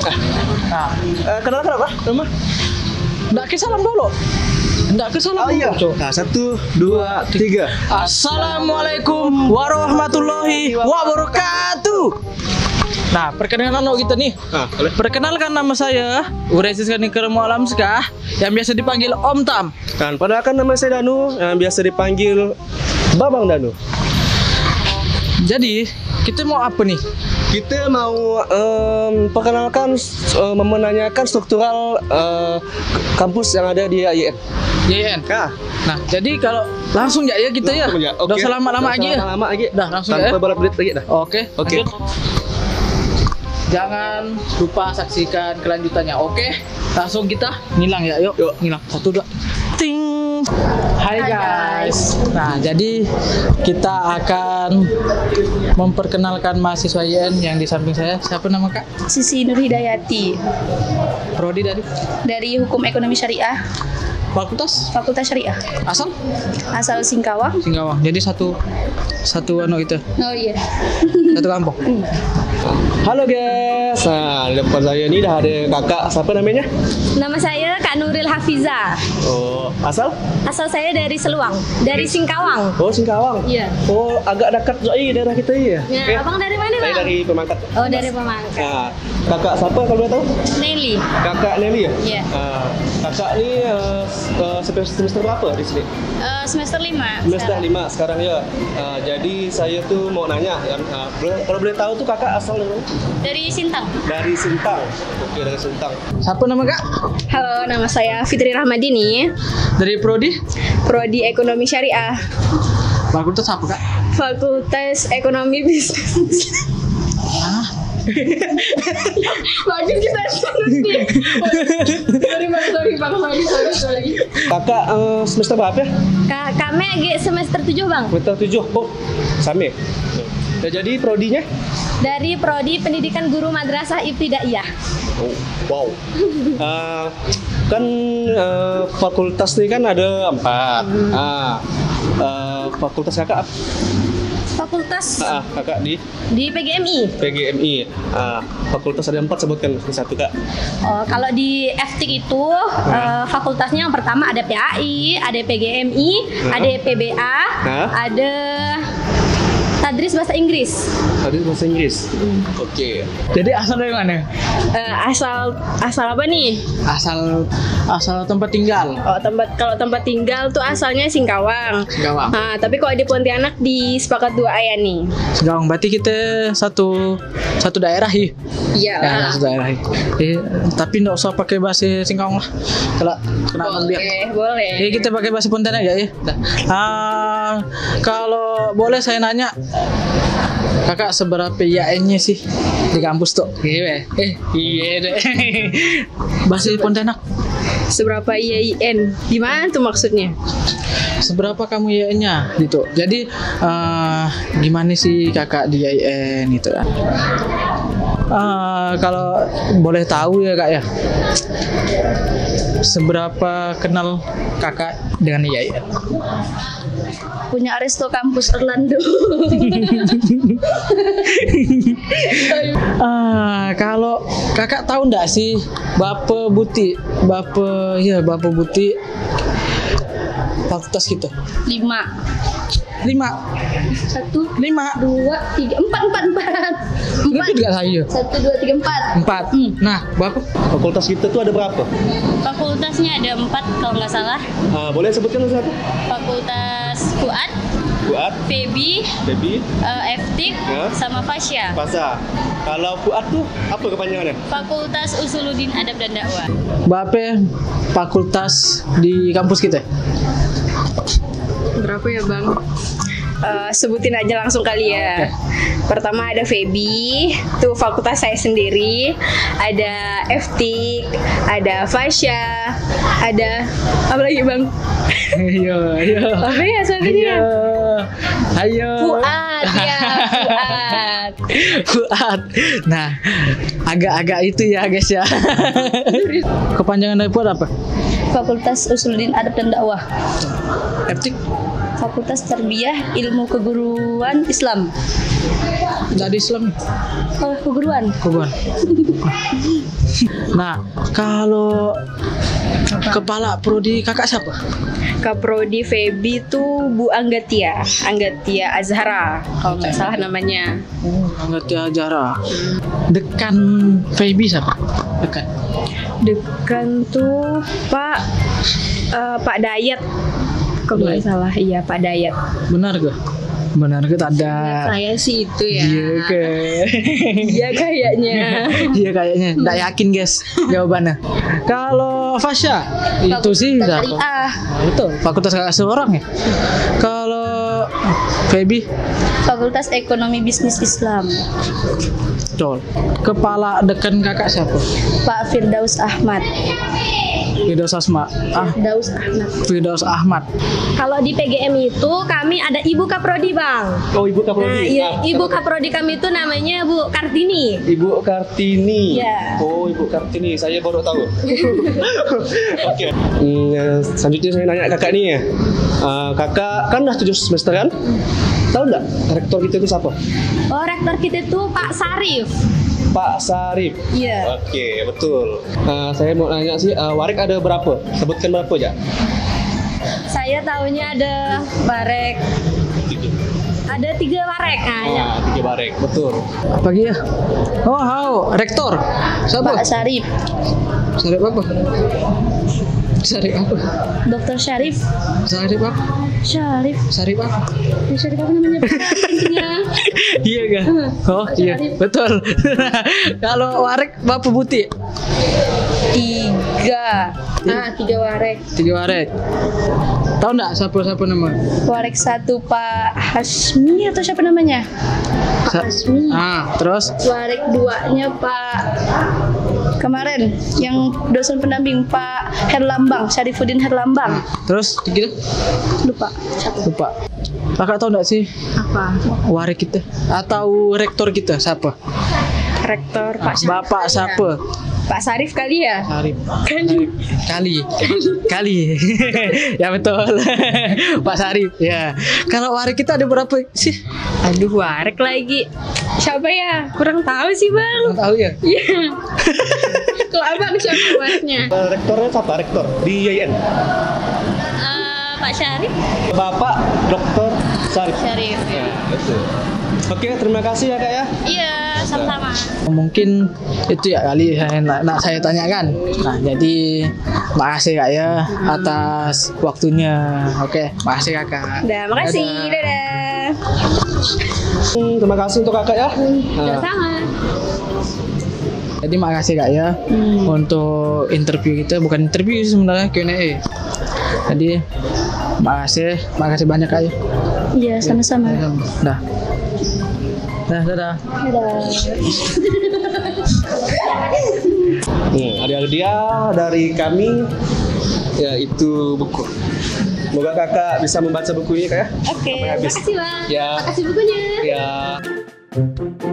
Nah, Kenalkan apa? Nama? ndak ke salam dulu. Ndak ke salam dulu. Cok. Nah, 1, 2, 3. Assalamualaikum warahmatullahi wabarakatuh. Nah, perkenalan lo kita nih. Boleh. Perkenalkan nama saya Uresis Kanikir Mualamska yang biasa dipanggil Om Tam. Dan perkenalkan nama saya Danu yang biasa dipanggil Babang Danu. Jadi, kita mau apa nih? Kita mau perkenalkan, menanyakan struktural kampus yang ada di AIN. YN. Nah, jadi kalau langsung ya kita ya. Langsung ya, oke. Udah selama-lama aja ya. Lama lagi. Dah langsung ya. Tanpa berat-berat lagi dah. Oke. Oke. Lanjut. Jangan lupa saksikan kelanjutannya. Oke. Langsung kita ngilang ya. Yuk. Ngilang. 1 2. Ting. Hai guys. Nah, jadi kita akan memperkenalkan mahasiswa YN yang di samping saya. Siapa nama Kak? Sisi Nur Hidayati Prodi dari Hukum Ekonomi Syariah, Fakultas Fakultas Syariah, asal Singkawang. Singkawang. Jadi satu anu itu. Oh iya. Satu kampung. Halo guys. Nah, di depan saya ini dah ada kakak. Siapa namanya? Nama saya Kak Nuril Hafiza. Oh, asal? Asal saya dari Seluang, dari Singkawang. Oh, Singkawang. Iya. Oh, agak dekat Zoi daerah kita ya. Ya, abang dari mana, Saya Bang? dari Pemangkat. Oh, dari Pemangkat. Nah, kakak siapa kalau boleh tahu? Nelly. Kakak Nelly ya? Iya. Kakak ini semester berapa di sini? Semester 5. Semester 5 sekarang ya. Jadi saya tuh mau nanya, kalau boleh tahu tuh kakak asal dari mana? Dari Sintang. Dari Sintang. Oke, dari Sintang. Siapa nama Kak? Halo, nama saya Fitri Rahmadini, Dari Prodi? Prodi Ekonomi Syariah, Fakultas apa Kak? Fakultas Ekonomi Bisnis. Bagus kita sorry. Kakak semester berapa ya? Kami lagi semester 7, Bang. Semester 7. Oh, sama. Ya, jadi prodinya? Dari Prodi Pendidikan Guru Madrasah Ibtidaiyah. Oh, wow. Kan fakultas ini kan ada 4. Fakultas kakak apa? Fakultas Kakak di PGMI. PGMI. Fakultas ada 4, sebutkan satu Kak. Oh, kalau di FTIK itu fakultasnya yang pertama ada PAI, ada PGMI, ada PBA, ada Tadris Bahasa Inggris. Tadris Bahasa Inggris. Oke. Jadi asal dari mana? Asal apa nih? Asal tempat tinggal. Oh, kalau tempat tinggal tuh asalnya Singkawang. Singkawang. Tapi kalau di Pontianak di Sepakat 2 Aya nih. Singkawang. Berarti kita satu daerah ya. Iya. Ya, satu daerah. Tapi nggak usah pakai bahasa Singkawang lah. Kenapa biar? Boleh. Kita pakai bahasa Pontianak ya. Kalau boleh saya nanya, kakak seberapa IAIN-nya sih di kampus tuh? Iya deh. Bahasa Pontianak. Seberapa IAIN? Gimana tuh maksudnya? Seberapa kamu IAIN-nya gitu. Jadi gimana sih kakak di IAIN gitu kan? Kalau boleh tahu ya Kak ya, seberapa kenal kakak dengan IAIN? Punya Resto Kampus Orlando. Kalau kakak tahu nggak sih Bapak Buti fakultas gitu? 5. 1, 5, 2, 3, 4. itu juga saya. 1, 2, 3, 4. 4. Nah, Bapak Fakultas kita tuh ada berapa? Fakultasnya ada 4 kalau nggak salah. Boleh sebutkan satu? Fakultas Fuad, Febi, FTIK, sama Fasya. Fasa. Kalau Fuad tuh apa kepanjangannya? Fakultas Usuluddin Adab dan Dakwah. Bapak fakultas di kampus kita? Berapa ya Bang? Sebutin aja langsung kali ya. Pertama ada Febi, tuh fakultas saya sendiri. Ada FTIK, ada Fasya, ada apa lagi Bang? Ayo. Apa ya satunya? Ayo. Fuad ya, Fuad. Nah, agak-agak itu ya guys ya. Kepanjangan dari Fuad apa? Fakultas Usuluddin Adab dan Dakwah. FTIK. Fakultas Tarbiyah Ilmu Keguruan Islam. Dari Islam. Oh, keguruan. Kogon. Nah, kalau kepala prodi kakak siapa? Kaprodi Feby tuh Bu Anggatia Azhara kalau nggak salah namanya. Oh, Anggatia Jara. Dekan Feby siapa? Dekan. Dekan tuh Pak Dayat kalau nggak salah, iya Pak Dayat. Benar gak? Benar gak? Tak ada. Saya sih itu ya. Iya ke. Iya kayaknya. Iya kayaknya. Nggak yakin guys jawabannya. Kalau Fasya itu sih siapa? Syariah. Betul. Fakultas kakak seorang ya. Kalau Feby, Fakultas Ekonomi Bisnis Islam. betul. Kepala dekan kakak siapa? Pak Firdaus Ahmad. Firdaus Ahmad. Firdaus Ahmad. Kalau di PGM itu kami ada Ibu Kaprodi, Bang. Oh, Ibu Nah, Kaprodi. Ibu Kaprodi kami itu namanya Bu Kartini. Ibu Kartini. Iya. Oh, Ibu Kartini. Saya baru tahu. Oke. Selanjutnya saya nanya kakak nih ya. Kakak kan udah 7 semester kan? Tahu nggak rektor kita itu siapa? Oh, rektor kita itu Pak Sarif. Pak Sarif. Iya. Oke, betul. Saya mau nanya sih, warik ada berapa? Sebutkan berapa aja. Saya tahunya ada barek. Ada 3 barek. Nah, ya. 3 barek, betul. Apa lagi ya? Oh, rektor. Siapa? Pak Syarif. Syarif apa? Syarif apa? Dr. Syarif. Syarif apa? Syarif. Syarif apa? Syarif apa namanya? Iya kan? Oh iya, betul. Kalau Warek Bapak Putih? 3. 3 barek. 3 Warek. Tahu nggak siapa nama? Warek 1 Pak Hasmi atau siapa namanya? Hasmi. Terus? Warek 2-nya Pak kemarin yang dosen pendamping Pak Herlambang, Syarifuddin Herlambang. Terus kita? Lupa. Lupa. Kakak tahu nggak sih Apa? Warek kita atau rektor kita siapa? Rektor Pak Bapak siapa? Pak Sarif kali ya. Syarif. Kali. Ya betul. Pak Syarif. Ya. Kalau Warek kita ada berapa sih? Aduh, Warek lagi. Siapa ya? Kurang tahu sih, Bang. Nggak tahu ya. Iya. Kalau Abang siapa Warknya? Rektornya siapa? Rektor di YN. Pak Syarif. Bapak Dr. Sarif. Syarif. Ya, betul. Oke, terima kasih ya kak ya. Iya, sama-sama. Mungkin itu ya kali nak saya tanyakan. Nah, jadi makasih kak ya atas waktunya. Oke, makasih kakak. Udah, makasih. Dadah. Terima kasih untuk kakak ya. Sama. Jadi makasih kak ya untuk interview kita, bukan interview sih sebenarnya, Q&A. Jadi makasih banyak kak ya. Iya, sama-sama. Dah. Dadah. Adik-adik dia dari kami yaitu buku. Semoga kakak bisa membaca buku ini kak ya. Oke, Sampai habis. makasih Bang. Ya. Makasih bukunya. Ya.